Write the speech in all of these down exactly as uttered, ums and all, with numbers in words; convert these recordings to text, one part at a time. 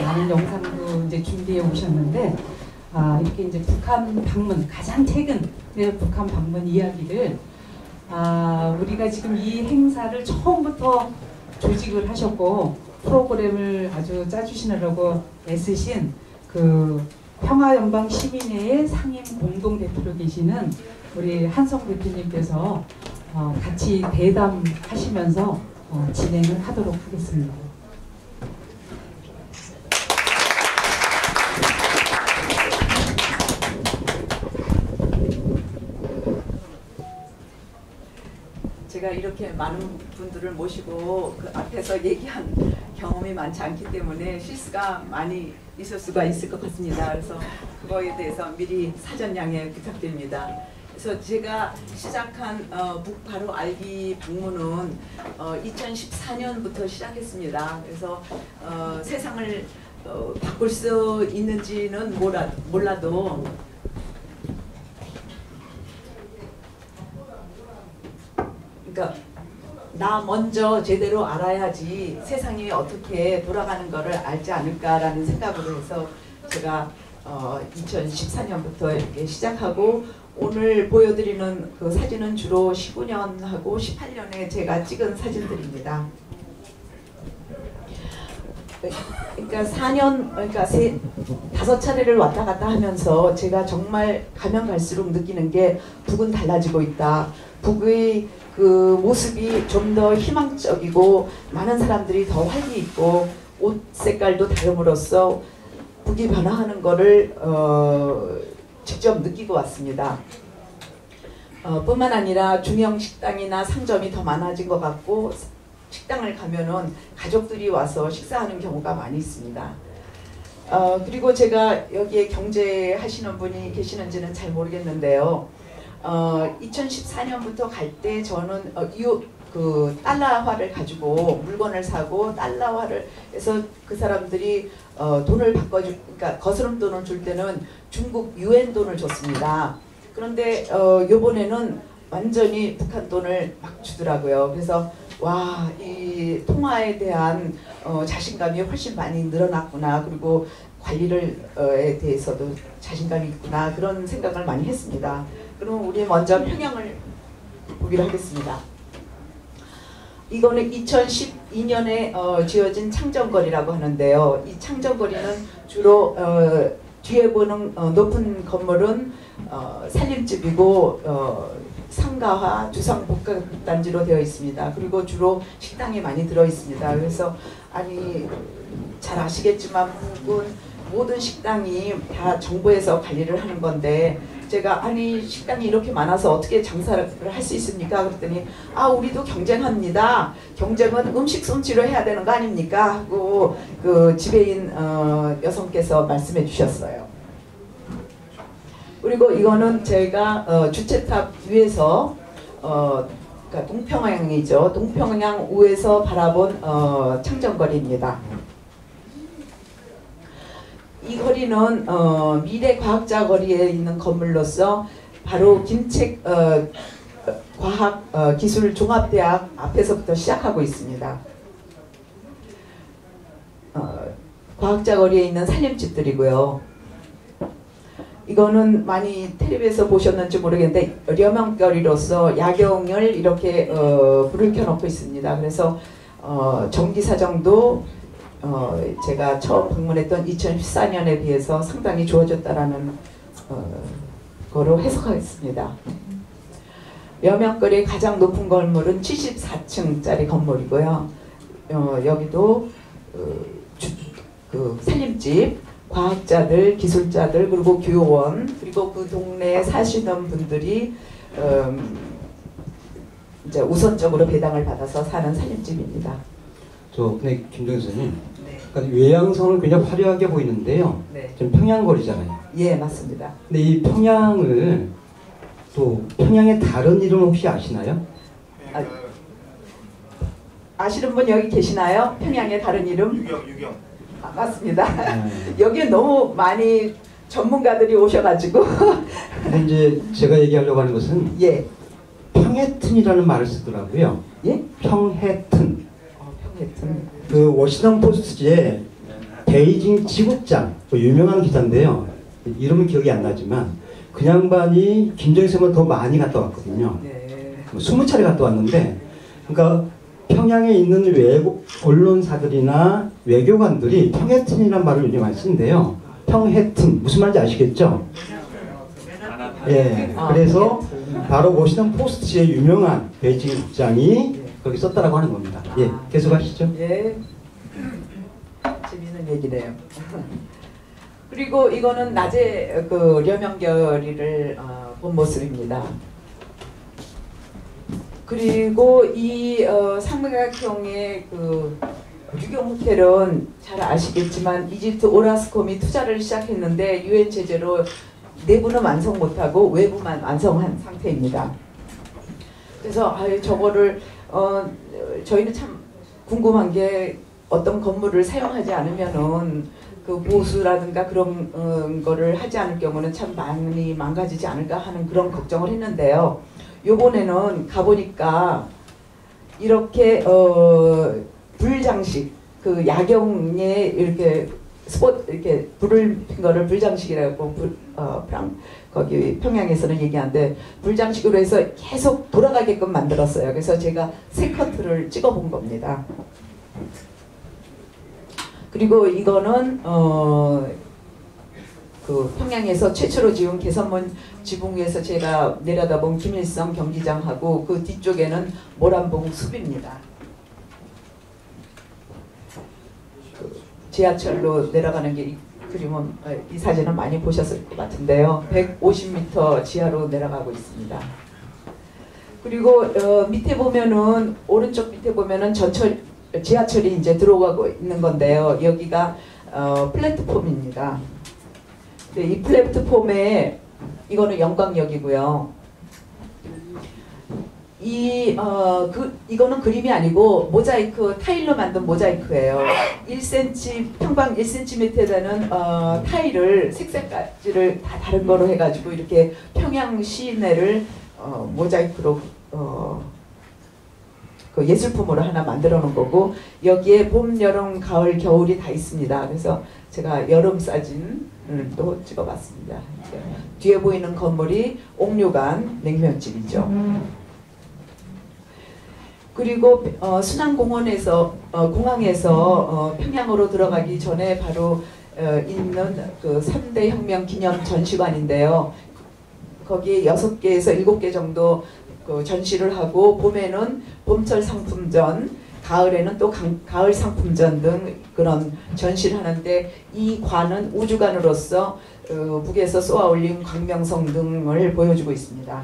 많은 영상도 이제 준비해 오셨는데, 아, 이렇게 이제 북한 방문, 가장 최근 북한 방문 이야기를, 아, 우리가 지금 이 행사를 처음부터 조직을 하셨고 프로그램을 아주 짜주시느라고 애쓰신 그 평화연방 시민회의 상임 공동대표로 계시는 우리 한성 대표님께서 어, 같이 대담하시면서 어, 진행을 하도록 하겠습니다. 제가 이렇게 많은 분들을 모시고 그 앞에서 얘기한 경험이 많지 않기 때문에 실수가 많이 있을 수가 있을 것 같습니다. 그래서 그거에 대해서 미리 사전 양해 부탁드립니다. 그래서 제가 시작한 어, 북 바로 알기 방문은 어, 이천십사 년부터 시작했습니다. 그래서 어, 세상을 어, 바꿀 수 있는지는 몰라, 몰라도 그러니까 나 먼저 제대로 알아야지 세상이 어떻게 돌아가는 것을 알지 않을까라는 생각으로 해서 제가 어, 이천십사 년부터 이렇게 시작하고 오늘 보여드리는 그 사진은 주로 십오 년하고 십팔 년에 제가 찍은 사진들입니다. 그러니까 사 년, 그러니까 세, 다섯 차례를 왔다 갔다 하면서 제가 정말 가면 갈수록 느끼는 게 북은 달라지고 있다. 북의 그 모습이 좀 더 희망적이고 많은 사람들이 더 활기 있고 옷 색깔도 다름으로써 북이 변화하는 것을 어, 직접 느끼고 왔습니다. 어, 뿐만 아니라 중형 식당이나 상점이 더 많아진 것 같고 식당을 가면은 가족들이 와서 식사하는 경우가 많이 있습니다. 어, 그리고 제가 여기에 경제하시는 분이 계시는지는 잘 모르겠는데요. 어, 이천십사 년부터 갈 때 저는 어, 이, 그 달러화를 가지고 물건을 사고 달러화를 해서 그 사람들이 어, 돈을 바꿔주, 그러니까 거스름 돈을 줄 때는 중국 유엔 돈을 줬습니다. 그런데 어, 요번에는 완전히 북한 돈을 막 주더라고요. 그래서 와, 이 통화에 대한 어, 자신감이 훨씬 많이 늘어났구나. 그리고 관리를에 대해서도 자신감이 있구나. 그런 생각을 많이 했습니다. 그럼 우리 먼저 평양을 보기로 하겠습니다. 이거는 이천십이 년에 어, 지어진 창정거리라고 하는데요. 이 창정거리는 주로 어, 뒤에 보는 어, 높은 건물은 어, 살림집이고 어, 상가화 주상복합단지로 되어 있습니다. 그리고 주로 식당이 많이 들어 있습니다. 그래서 아니 잘 아시겠지만 북은 모든 식당이 다 정부에서 관리를 하는 건데 제가 아니 식당이 이렇게 많아서 어떻게 장사를 할 수 있습니까? 그랬더니 아 우리도 경쟁합니다. 경쟁은 음식 솜씨로 해야 되는 거 아닙니까? 하고 그 지배인 어, 여성께서 말씀해 주셨어요. 그리고 이거는 제가 어, 주체탑 위에서 어, 그러니까 동평양이죠. 동평양 우에서 바라본 어, 창정거리입니다. 이 거리는 어, 미래과학자 거리에 있는 건물로서 바로 김책 어, 과학 어, 기술 종합대학 앞에서부터 시작하고 있습니다. 어, 과학자 거리에 있는 살림집들이고요. 이거는 많이 텔레비에서 보셨는지 모르겠는데 려명거리로서 야경을 이렇게 어, 불을 켜놓고 있습니다. 그래서 어, 전기사정도 어, 제가 처음 방문했던 이천십사 년에 비해서 상당히 좋아졌다라는 어, 거로 해석하겠습니다. 여명거리의 가장 높은 건물은 칠십사 층짜리 건물이고요. 어, 여기도 어, 주, 그 살림집, 과학자들, 기술자들, 그리고 교원, 그리고 그 동네에 사시는 분들이 음, 이제 우선적으로 배당을 받아서 사는 살림집입니다. 저 근데 김정희 선생님, 네. 그러니까 외양성은 굉장히 화려하게 보이는데요. 네. 지금 평양거리잖아요. 예, 맞습니다. 근데 이 평양을 또 평양의 다른 이름 혹시 아시나요? 아, 아시는 분 여기 계시나요? 평양의 다른 이름? 유경, 유경. 아, 맞습니다. 네. 여기에 너무 많이 전문가들이 오셔가지고. 근데 이제 제가 얘기하려고 하는 것은 예. 평해튼이라는 말을 쓰더라고요. 예? 평해튼. 어, 평해튼. 그 워싱턴 포스트에 베이징 지구장, 뭐 유명한 기사인데요. 이름은 기억이 안 나지만 그 양반이 김정일보다 더 많이 갔다 왔거든요. 네. 뭐 스무 차례 갔다 왔는데, 그러니까 평양에 있는 외국 언론사들이나 외교관들이 평해튼이라는 말을 요즘 많이 쓰는데요. 평해튼 무슨 말인지 아시겠죠? 예. 그래서 바로 워싱턴 포스트의 유명한 베이징 국장이 거기 썼다라고 하는 겁니다. 예. 계속하시죠. 예. 재밌는 얘기네요. 그리고 이거는 낮에 그 려명결의를 어, 본 모습입니다. 그리고 이 어, 삼각형의 그 유경 호텔은 잘 아시겠지만 이집트 오라스콤이 투자를 시작했는데 유엔 제재로 내부는 완성 못하고 외부만 완성한 상태입니다. 그래서 아유, 저거를 어, 저희는 참 궁금한 게 어떤 건물을 사용하지 않으면은 그 보수라든가 그런 어, 거를 하지 않을 경우는 참 많이 망가지지 않을까 하는 그런 걱정을 했는데요. 요번에는 가보니까 이렇게 어, 불장식, 그 야경에 이렇게 스포 이렇게 불을 핀 거를 불장식이라고 불, 어, 프랑, 거기 평양에서는 얘기하는데 불장식으로 해서 계속 돌아가게끔 만들었어요. 그래서 제가 세 커트를 찍어본 겁니다. 그리고 이거는 어, 그 평양에서 최초로 지은 개선문 지붕 위에서 제가 내려다본 김일성 경기장하고 그 뒤쪽에는 모란봉 숲입니다. 그 지하철로 내려가는 게 이 그림은 이 사진은 많이 보셨을 것 같은데요. 백오십 미터 지하로 내려가고 있습니다. 그리고 어, 밑에 보면은 오른쪽 밑에 보면은 전철 지하철이 이제 들어가고 있는 건데요. 여기가 어, 플랫폼입니다. 이 플랫폼에 이거는 영광역이고요. 이 어 그 이거는 그림이 아니고 모자이크 타일로 만든 모자이크예요. 일 센티미터 평방 일 센티미터 되는 어, 타일을 색깔까지를 다 다른 거로 해가지고 이렇게 평양 시내를 어, 모자이크로 어, 그 예술품으로 하나 만들어 놓은 거고 여기에 봄, 여름, 가을, 겨울이 다 있습니다. 그래서 제가 여름 사진을 또 찍어봤습니다. 뒤에 보이는 건물이 옥류관 냉면집이죠. 그리고 어, 순안공원에서 어, 공항에서 어, 평양으로 들어가기 전에 바로 어, 있는 그 삼 대 혁명 기념 전시관인데요. 거기에 여섯 개에서 일곱 개 정도 그 전시를 하고 봄에는 봄철 상품전, 가을에는 또 강, 가을 상품전 등 그런 전시를 하는데 이 관은 우주관으로서 어, 북에서 쏘아 올린 광명성 등을 보여주고 있습니다.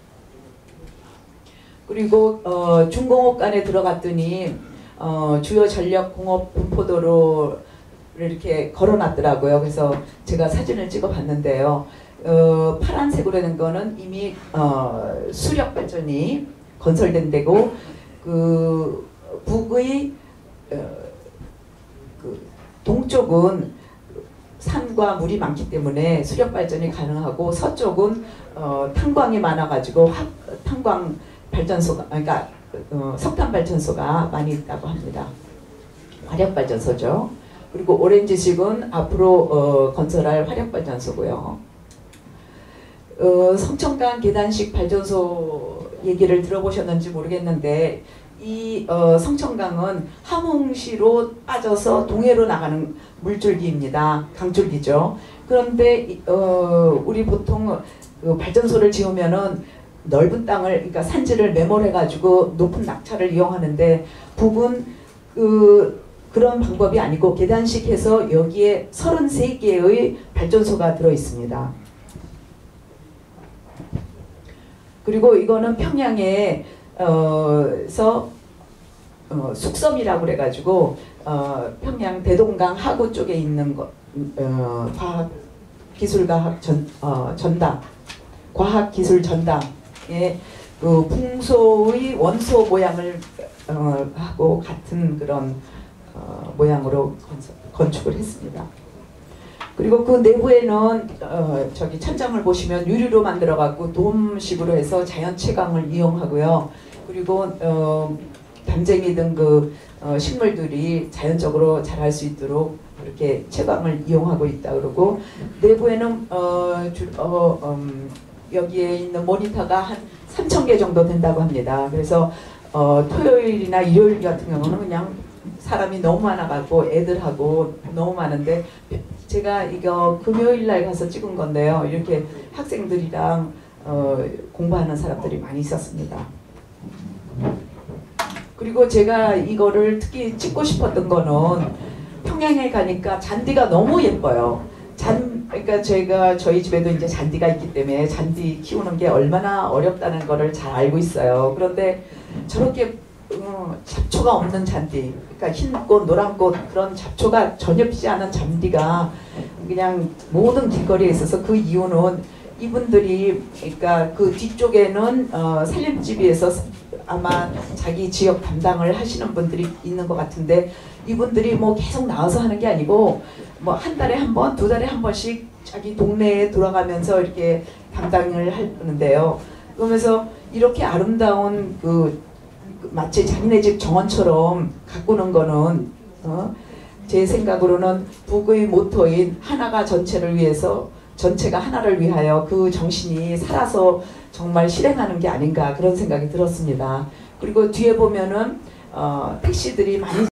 그리고 어, 중공업관에 들어갔더니 어, 주요 전력 공업 분포도로를 이렇게 걸어놨더라고요. 그래서 제가 사진을 찍어봤는데요. 어, 파란색으로 된 거는 이미 어, 수력 발전이 건설된 데고 그 북의 어, 그 동쪽은 산과 물이 많기 때문에 수력 발전이 가능하고 서쪽은 어, 탄광이 많아가지고 확, 탄광 발전소가 그러니까 어, 석탄 발전소가 많이 있다고 합니다. 화력 발전소죠. 그리고 오렌지식은 앞으로 어, 건설할 화력 발전소고요. 어, 성천강 계단식 발전소 얘기를 들어보셨는지 모르겠는데 이 어, 성천강은 함흥시로 빠져서 동해로 나가는 물줄기입니다. 강줄기죠. 그런데 어, 우리 보통 그 발전소를 지으면은 넓은 땅을 그러니까 산지를 매몰해가지고 높은 낙차를 이용하는데 북은 그 그런 방법이 아니고 계단식해서 여기에 서른세 개의 발전소가 들어 있습니다. 그리고 이거는 평양에 어서 어, 숙섬이라고 그래가지고 어, 평양 대동강 하구 쪽에 있는 거, 어, 과학기술과학 전, 어, 전당, 과학기술 전당의 그 풍소의 원소 모양을 어, 하고 같은 그런 어, 모양으로 건설, 건축을 했습니다. 그리고 그 내부에는 어, 저기 천장을 보시면 유리로 만들어 갖고 돔식으로 해서 자연 채광을 이용하고요. 그리고 어, 담쟁이 등 그 어, 식물들이 자연적으로 자랄 수 있도록 이렇게 채광을 이용하고 있다 그러고 내부에는 어, 주, 어, 음, 여기에 있는 모니터가 한 삼천 개 정도 된다고 합니다. 그래서 어, 토요일이나 일요일 같은 경우는 그냥 사람이 너무 많아가지고 애들하고 너무 많은데 제가 이거 금요일 날 가서 찍은 건데요. 이렇게 학생들이랑 어, 공부하는 사람들이 많이 있었습니다. 그리고 제가 이거를 특히 찍고 싶었던 거는 평양에 가니까 잔디가 너무 예뻐요. 잔, 그러니까 제가 저희 집에도 이제 잔디가 있기 때문에 잔디 키우는 게 얼마나 어렵다는 거를 잘 알고 있어요. 그런데 저렇게 어, 잡초가 없는 잔디, 그러니까 흰꽃, 노란꽃 그런 잡초가 전혀 피지 않은 잔디가 그냥 모든 길거리에 있어서 그 이유는 이분들이 그러니까 그 뒤쪽에는 어, 살림집에서 아마 자기 지역 담당을 하시는 분들이 있는 것 같은데 이분들이 뭐 계속 나와서 하는 게 아니고 뭐 한 달에 한 번, 두 달에 한 번씩 자기 동네에 돌아가면서 이렇게 담당을 하는데요. 그러면서 이렇게 아름다운 그 마치 자기네 집 정원처럼 가꾸는 거는 어? 제 생각으로는 북의 모토인 하나가 전체를 위해서 전체가 하나를 위하여 그 정신이 살아서 정말 실행하는 게 아닌가 그런 생각이 들었습니다. 그리고 뒤에 보면은 어, 택시들이 많이